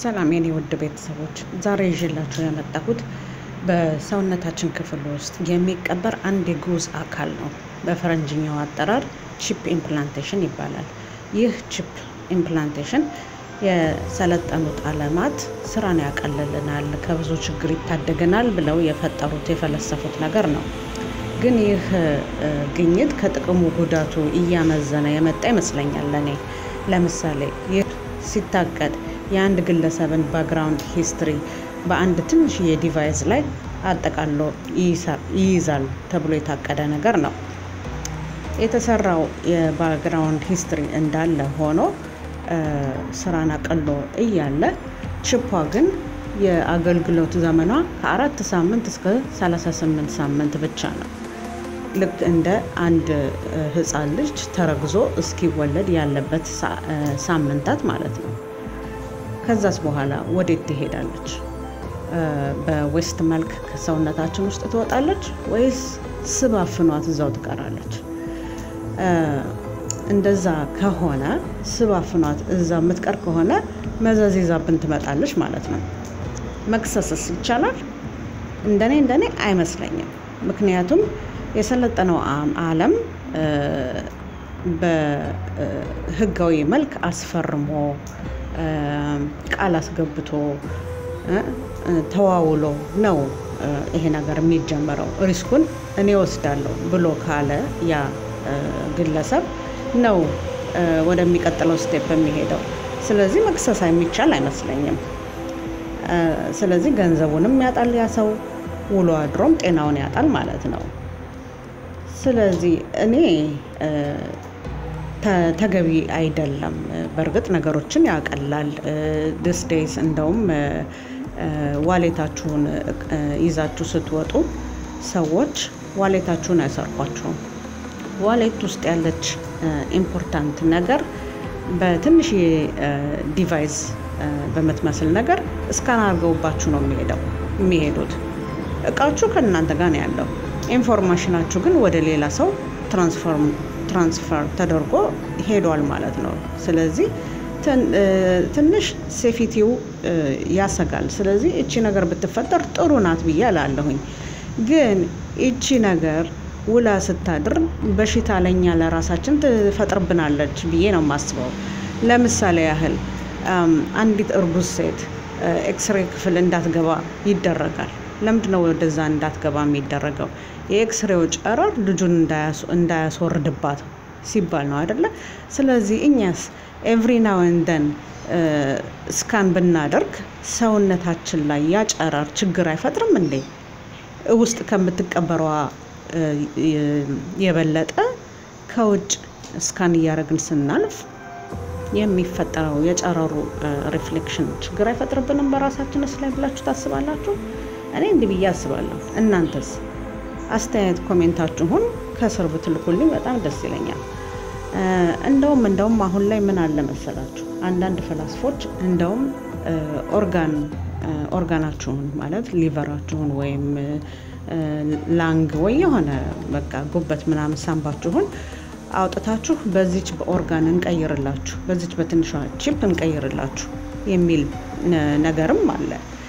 ሰላም የኔ ውድ ቤተሰቦች ዛሬ ይዤላችሁ የመጣሁት በሰውነታችን ክፍል ውስጥ የሚቀበር አንድ የጉዝ አካል ነው። በፈረንጅኛው አጠራር ቺፕ ኢምፕላንቴሽን ይባላል። ይህ ቺፕ ኢምፕላንቴሽን የሰለጠኑት ዓለማት ስራን ያቀልልናል፣ ከብዙ ችግር ይታደገናል ብለው የፈጠሩት የፈለሰፉት ነገር ነው። ግን ይህ ግኝት ከጥቅሙ ጉዳቱ እያመዘነ የመጣ ይመስለኛል ለኔ። ለምሳሌ ይህ ሲታቀድ የአንድ ግለሰብን ባክግራውንድ ሂስትሪ በአንድ ትንሽ የዲቫይስ ላይ አጠቃሎ ይይዛል ተብሎ የታቀደ ነገር ነው። የተሰራው የባክግራውንድ ሂስትሪ እንዳለ ሆኖ ስራን አቀሎ እያለ ቺፑ ግን የአገልግሎት ዘመኗ ከ4 ሳምንት እስከ 38 ሳምንት ብቻ ነው። ልክ እንደ አንድ ህፃን ልጅ ተረግዞ እስኪወለድ ያለበት ሳምንታት ማለት ነው። ከዛስ በኋላ ወዴት ትሄዳለች? በዌስት መልክ ከሰውነታችን ውስጥ ትወጣለች ወይስ ስብ አፍኗት እዛው ትቀራለች? እንደዛ ከሆነ ስብ አፍኗት እዛው የምትቀር ከሆነ መዘዝ ይዛብን ትመጣለች ማለት ነው። መክሰስስ ይቻላል? እንደኔ አይመስለኝም። ምክንያቱም የሰለጠነው ዓለም በህጋዊ መልክ አስፈርሞ ቃል አስገብቶ ተዋውሎ ነው ይሄ ነገር የሚጀመረው። ሪስኩን እኔ ወስዳለሁ ብሎ ካለ ያ ግለሰብ ነው ወደሚቀጥለው ስቴፕ የሚሄደው። ስለዚህ መክሰስ የሚቻል አይመስለኝም። ስለዚህ ገንዘቡንም ያጣል ያ ሰው፣ ውሎ አድሮም ጤናውን ያጣል ማለት ነው። ስለዚህ እኔ ተገቢ አይደለም። በርግጥ ነገሮችን ያቀላል። this days እንደውም ዋሌታችሁን ይዛችሁ ስትወጡ ሰዎች ዋሌታችሁን አይሰርቋችሁም። ዋሌት ውስጥ ያለች ኢምፖርታንት ነገር በትንሽ ዲቫይስ በመትመስል ነገር እስካን አድርገውባችሁ ነው የሚሄዱት። እቃችሁ ከእናንተ ጋር ነው ያለው፣ ኢንፎርሜሽናችሁ ግን ወደ ሌላ ሰው ትራንስፈር ተደርጎ ሄዷል ማለት ነው። ስለዚህ ትንሽ ሴፊቲው ያሰጋል። ስለዚህ እቺ ነገር ብትፈጠር ጥሩ ናት ብዬ አላለሁኝ። ግን እቺ ነገር ውላ ስታድር በሽታ ለኛ ለራሳችን ትፈጥርብናለች ብዬ ነው የማስበው። ለምሳሌ ያህል አንዲት እርጉዝ ሴት ኤክስሬ ክፍል እንዳትገባ ይደረጋል። ለምንድነው ወደዛ እንዳትገባ የሚደረገው? የኤክስሬው ጨረር ልጁን እንዳያስወርድባት ሲባል ነው አይደለ? ስለዚህ እኛስ ኤቭሪ ናው ኤንድ ዘን ስካን ብናደርግ ሰውነታችን ላይ ያ ጨረር ችግር አይፈጥርም እንዴ? ውስጥ ከምትቀበረዋ የበለጠ ከውጭ ስካን እያደረግን ስናልፍ የሚፈጠረው የጨረሩ ሪፍሌክሽን ችግር አይፈጥርብንም በራሳችንስ ላይ ብላችሁ ታስባላችሁ? እኔ እንዲህ ብዬ አስባለሁ። እናንተስ? አስተያየት ኮሜንታችሁን ከስር ብትልኩልኝ በጣም ደስ ይለኛል። እንደውም አሁን ላይ ምን አለ መሰላችሁ፣ አንዳንድ ፈላስፎች እንደውም ኦርጋናችሁን ማለት ሊቨራችሁን ወይም ላንግ ወይ የሆነ በቃ ጉበት ምናምን ሳምባችሁን አውጥታችሁ በዚች በኦርጋን እንቀይርላችሁ፣ በዚች በትንሿ ቺፕ እንቀይርላችሁ የሚል ነገርም አለ።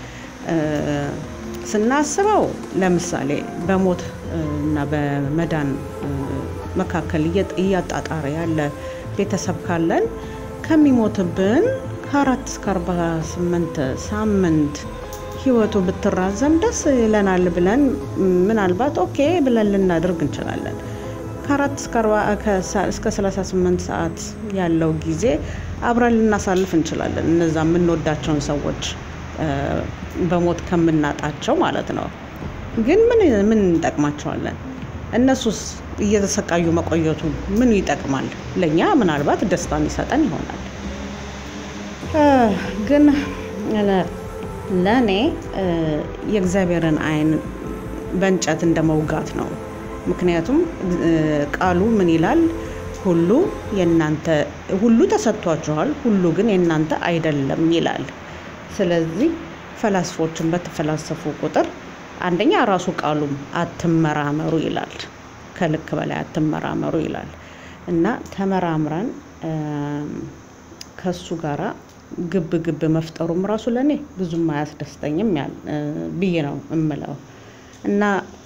ስናስበው ለምሳሌ በሞት እና በመዳን መካከል እያጣጣረ ያለ ቤተሰብ ካለን ከሚሞትብን ከ4 እስከ 48 ሳምንट ህይወቱ ብትራዘም ደስ ይለናል ብለን ምናልባት ኦኬ ብለን ልናደርግ እንችላለን። ከ4 እስከ 38 ሰዓት ያለው ጊዜ አብረን ልናሳልፍ እንችላለን። እነዛ የምንወዳቸውን ሰዎች በሞት ከምናጣቸው ማለት ነው። ግን ምን እንጠቅማቸዋለን? እነሱስ እየተሰቃዩ መቆየቱ ምን ይጠቅማል? ለኛ ምናልባት ደስታን ይሰጠን ይሆናል። ግን ለኔ የእግዚአብሔርን አይን በእንጨት እንደመውጋት ነው። ምክንያቱም ቃሉ ምን ይላል? ሁሉ ተሰጥቷችኋል፣ ሁሉ ግን የናንተ አይደለም ይላል። ስለዚህ ፈላስፎችን በተፈላሰፉ ቁጥር አንደኛ ራሱ ቃሉም አትመራመሩ ይላል፣ ከልክ በላይ አትመራመሩ ይላል። እና ተመራምረን ከሱ ጋራ ግብ መፍጠሩም ራሱ ለኔ ብዙም አያስደስተኝም ብዬ ነው እምለው እና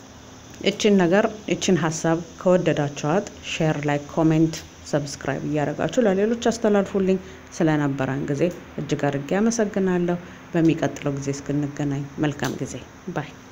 እቺን ሐሳብ ከወደዳችኋት ሼር ላይክ ኮሜንት ሰብስክራይብ ያደርጋችሁ ለሌሎች አስተላልፉልኝ ስለነበረን ጊዜ እጅግ አድርጌ አመሰግናለሁ በሚቀጥለው ጊዜ እስክንገናኝ መልካም ጊዜ ባይ